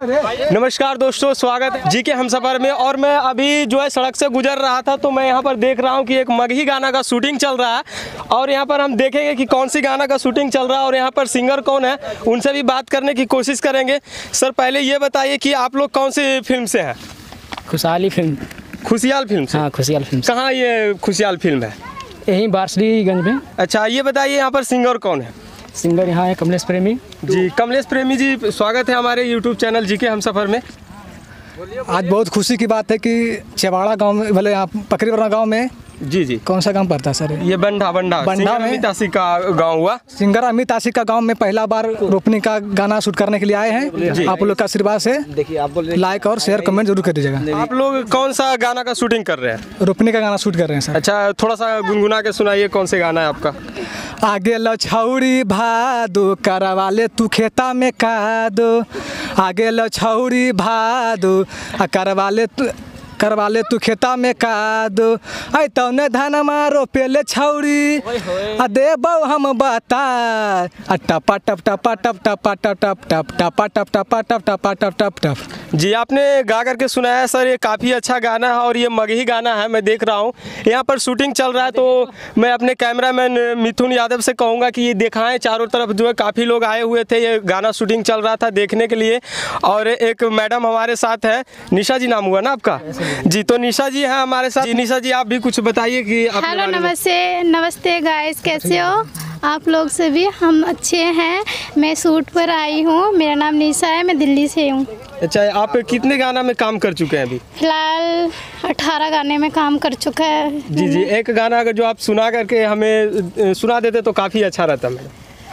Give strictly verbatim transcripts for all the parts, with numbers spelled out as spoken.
नमस्कार दोस्तों, स्वागत है जी के हम सफ़र में। और मैं अभी जो है सड़क से गुजर रहा था तो मैं यहाँ पर देख रहा हूँ कि एक मगही गाना का शूटिंग चल रहा है और यहाँ पर हम देखेंगे कि कौन सी गाना का शूटिंग चल रहा है और यहाँ पर सिंगर कौन है, उनसे भी बात करने की कोशिश करेंगे। सर पहले ये बताइए कि आप लोग कौन सी फिल्म से हैं? खुशहाली फिल्म। खुशियाल फिल्म से? हाँ, खुशियाल फिल्म। कहाँ ये खुशियाल फिल्म है? यहीं बार्सलीगंज में। अच्छा, ये बताइए यहाँ पर सिंगर कौन है? सिंगर यहाँ है कमलेश प्रेमी जी। कमलेश प्रेमी जी, स्वागत है हमारे यूट्यूब चैनल जी के हम सफ़र में। आज बहुत खुशी की बात है कि चेवाड़ा गांव में, भले यहाँ पकरीवरा गांव में। जी जी। कौन सा गांव पड़ता है सर? ये बंडा बंडा बंडा में अमित आशी का गांव हुआ। सिंगर अमित आशी का गांव में पहला बार रोपनी का गाना शूट करने के लिए आए हैं। आप लोग का आशीर्वाद से लाइक और शेयर कमेंट जरूर कर दीजिएगा। आप लोग कौन सा गाना का शूटिंग कर रहे हैं? रोपनी का गाना शूट कर रहे हैं सर। अच्छा, थोड़ा सा गुनगुना के सुनाइए, कौन से गाना है आपका? आगे लछौड़ी भादो करवा ले तू खेता में कादो, आगे लछौड़ी भादो करवा ले तू करवा ले तू खेता में कादो, आई तौने धान मारो पेले छौड़ी आ दे बहु हम बता आ टपा टप टपा टप टपा टप टप टप टपा टप टपा टप टपा टप टप टप। जी, आपने गा करके सुनाया सर, ये काफ़ी अच्छा गाना है और ये मगही गाना है। मैं देख रहा हूँ यहाँ पर शूटिंग चल रहा है तो मैं अपने कैमरामैन मिथुन यादव से कहूँगा कि ये दिखाएं। चारों तरफ जो है काफ़ी लोग आए हुए थे, ये गाना शूटिंग चल रहा था देखने के लिए। और एक मैडम हमारे साथ है, निशा जी नाम हुआ ना आपका? जी, तो निशा जी हैं हमारे साथ। जी निशा जी, आप भी कुछ बताइए कि हेलो, नमस्ते नमस्ते गाइस, कैसे हो आप लोग? से भी हम अच्छे हैं। मैं शूट पर आई हूँ, मेरा नाम निशा है, मैं दिल्ली से हूँ। अच्छा, आप कितने गाना में काम कर चुके हैं अभी? फिलहाल अठारह गाने में काम कर चुका है। जी जी। एक गाना अगर जो आप सुना करके हमें सुना देते तो काफ़ी अच्छा रहता मैडम।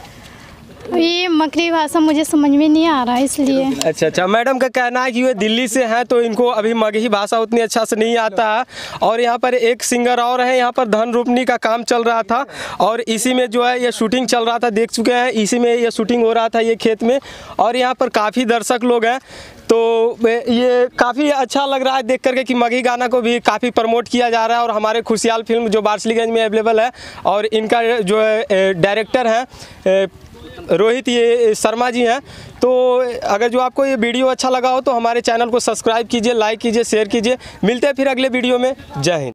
ये मगही भाषा मुझे समझ में नहीं आ रहा है इसलिए। अच्छा अच्छा। मैडम का कहना है कि वे दिल्ली से हैं तो इनको अभी मगही भाषा उतनी अच्छा से नहीं आता है। और यहाँ पर एक सिंगर और है, यहाँ पर धन रोपनी का काम चल रहा था और इसी में जो है ये शूटिंग चल रहा था, देख चुके हैं। इसी में ये शूटिंग हो रहा था ये खेत में और यहाँ पर काफ़ी दर्शक लोग हैं तो ये काफ़ी अच्छा लग रहा है देख करके कि मगही गाना को भी काफ़ी प्रमोट किया जा रहा है। और हमारे खुशियाल फिल्म जो बार्सलीगंज में अवेलेबल है और इनका जो है डायरेक्टर हैं रोहित ये शर्मा जी हैं। तो अगर जो आपको ये वीडियो अच्छा लगा हो तो हमारे चैनल को सब्सक्राइब कीजिए, लाइक कीजिए, शेयर कीजिए। मिलते हैं फिर अगले वीडियो में। जय हिंद।